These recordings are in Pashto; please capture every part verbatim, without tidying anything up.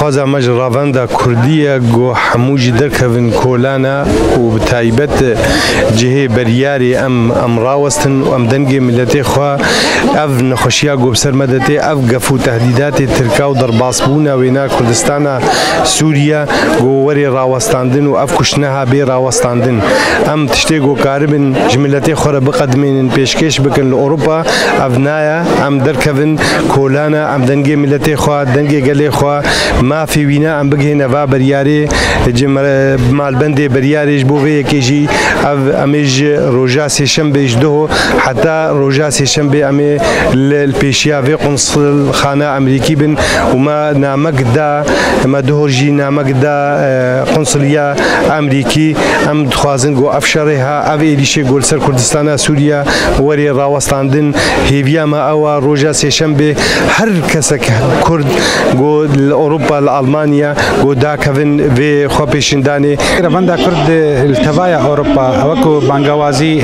دخوازا مج رافندا كردية جو حموج دركفن كولانا وبتايبت جهه برياري ام ام راوستن وام دنجي ملتي خوا اف نخوشيا جو بسر مدتي اف قفو تهديدات تركا ودرباسبونا وينا كردستانا سوريا جو وري راوستاندن واف كشنها بي راوستاندن ام تشتي جو كاربن جملتي خورا بقدمين بيشكيش بكن لاوروبا افنايا ام دركفن كولانا ام دنجي ملتي خوا دنجي قالي خوا ما في وينا ام بقي نفا برياري جمر مال بندي برياري جبوفي كيجي اف اميج روجا سيشنبه يجدوه حتى روجا سيشنبه امي البيشيا في قنصل خانه امريكي بن وما نامقدا ما دهورجي نامقدا قنصليه امريكي ام دخوازن جو افشرها اف ايديشي جول سر كردستان سوريا وري راوستاندن هيفيا ما او روجا سيشنبه هر كسك كرد جو اوروبا المانيا جو دا كفن في خو بيشنداني رافندا كرد التوايا اوروبا وكو بانغوازي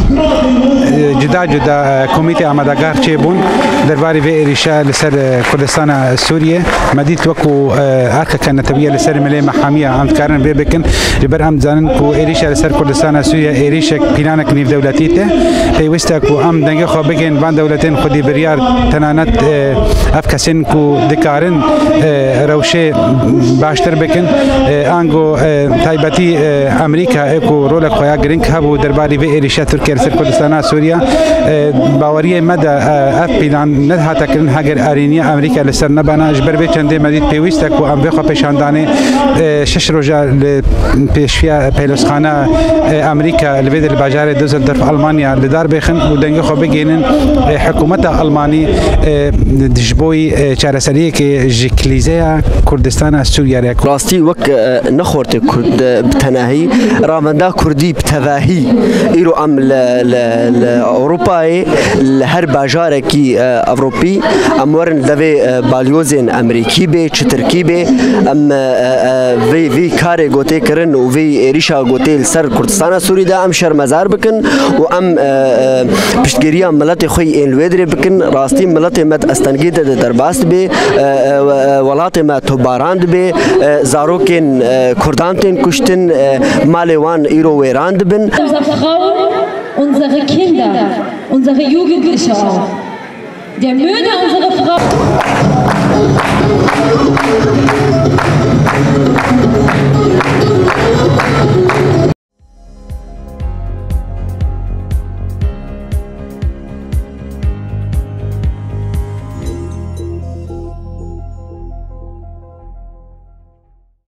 جدا جدا كوميتي اماداغار تشيبون درباري في ريشا لسر كردستان سوريا مديت وكو اركا كانت تبيه لسر ملي محاميه عند كارن بيبكن لبرهم زانن كو ريشا لسر كردستان سوريا ريشا بلانك نيف دولتيته بيوستا كو ام دنگه خو بگين بان دولتين خودي بريار تنانت افكسن كو دكارن روشه باشتر بكن انغو تايبتي امريكا اكو رولك خويا جرينك هبو درباري في ريشا تركيا لسر كردستان سوريا باوريه مدى اف بلان ندها تكرن هاجر ارينيا امريكا لسر نبانا جبر بي چندي مديد بيويستك و ام بخو پیشاندانه شش روجا پیشفیا پیلوسخانه امريكا لبيد الباجار دوزلدورف المانيا لدار بخن و دنگ خو بگينن حكومت الماني دجبوي چارسري كي جكليزيا كردستان سوريا راستي وك نخورت كرد بتناهي رافندا كردي بتواهي ايرو ام لاوروبا لهر باجاركي اوروبي امورن دبي باليوزن امريكي بي تركي بي ام في في كاري غوتي كرن و في ريشا غوتي سر كردستان سوري دا ام شر مزار بكن و ام بشتگيريا ملت خوي الويدري بكن راستي ملت مت استنگيد درباست بي ولات ما توباراند بي زاروكن كردانتن كشتن مالوان ايرو ويراند بن unsere Kinder, unsere Jugendliche auch. Der Mörder unserer Frau.